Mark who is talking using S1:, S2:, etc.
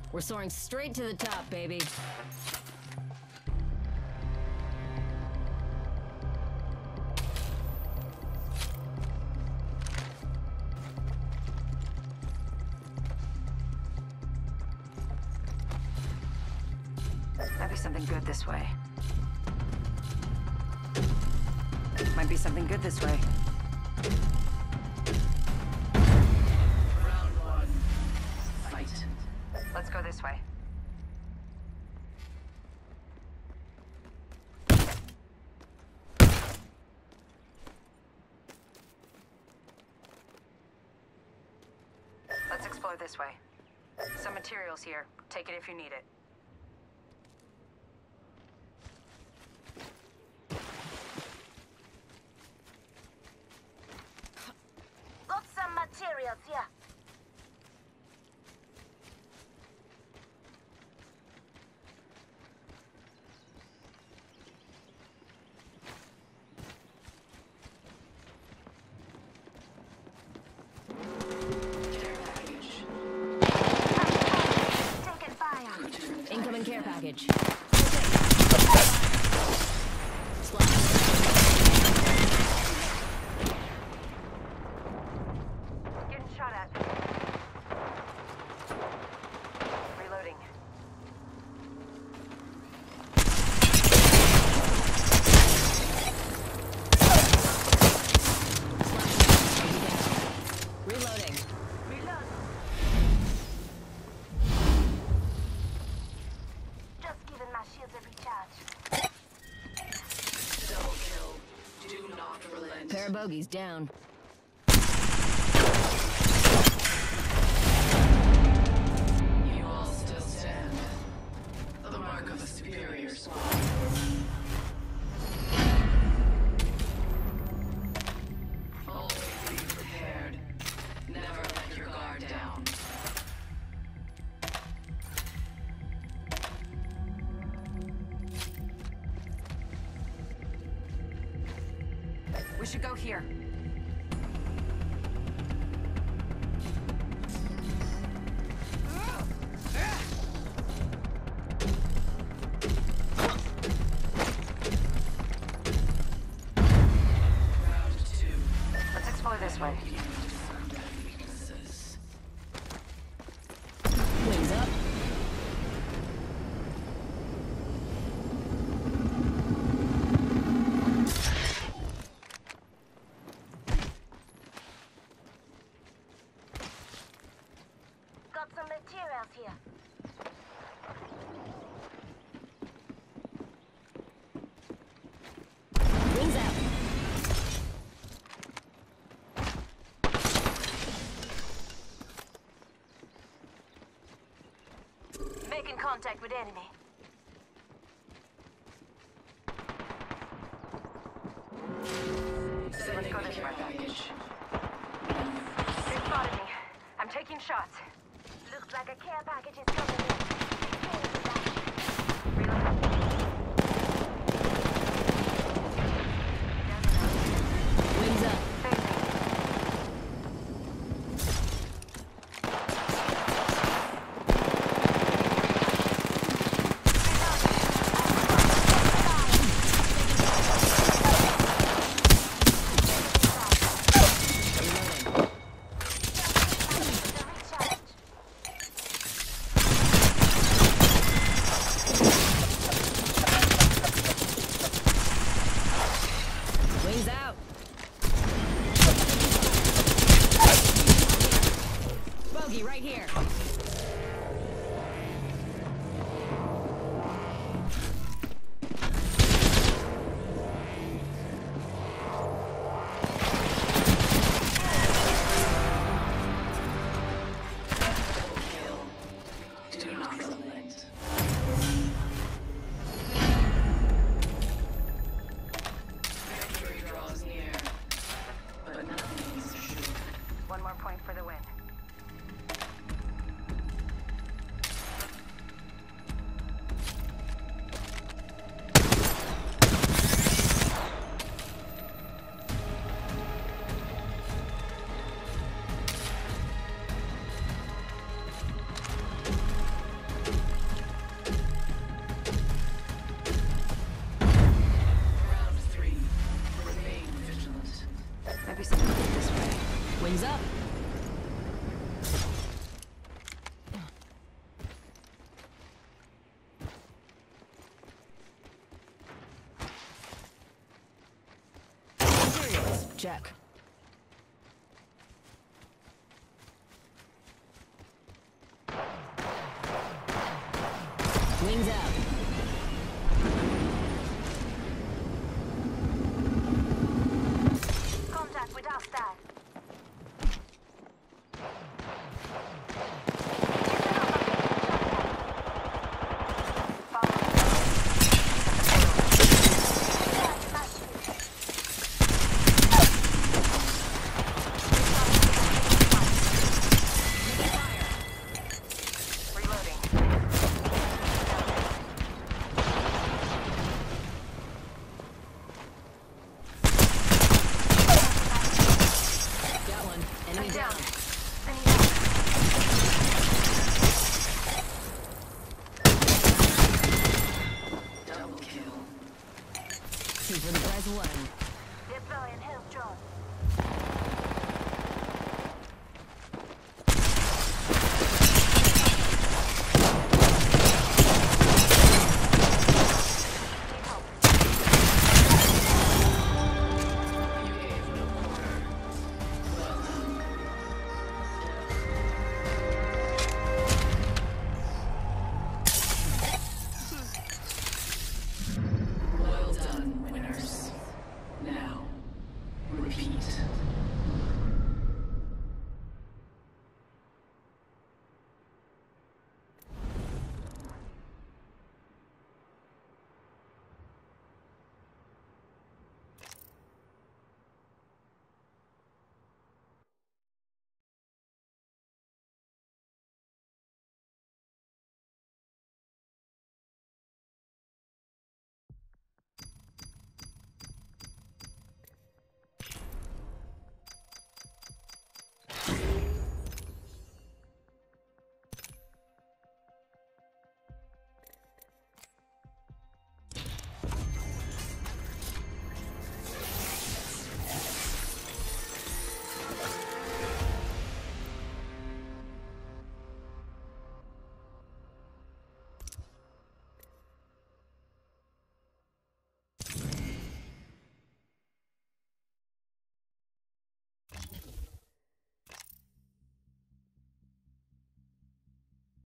S1: We're soaring straight to the top, baby.
S2: Might be something good this way. Might be something good this way.
S3: Round one. Fight.
S2: Let's go this way. Let's explore this way. Some materials here. Take it if you need it.
S4: Got some materials here.
S3: Care package.
S4: Taking fire.
S1: Incoming care package.
S2: Getting shot at. Reloading.
S1: Reloading.
S4: Reload. Just giving my shields a recharge.
S3: Double kill. Do not relent.
S1: Pair of bogeys down.
S3: You all still stand. The mark of a superior squad. Always be prepared. Never let your guard down.
S2: We should go here.
S3: Round two.
S2: Let's explore this way.
S3: Weaknesses.
S1: Wings up.
S4: Got some materials here.
S1: Wings out.
S4: Making contact with enemy.
S3: Sending
S2: go
S3: a
S2: this
S3: care
S2: way.
S3: package.
S2: They spotted me. I'm taking shots.
S4: Looks like a care package is coming in.
S2: Reloading.
S1: Wings up.
S4: Recharge.
S1: some good this way. Wings up. Materials. Check. Wings out.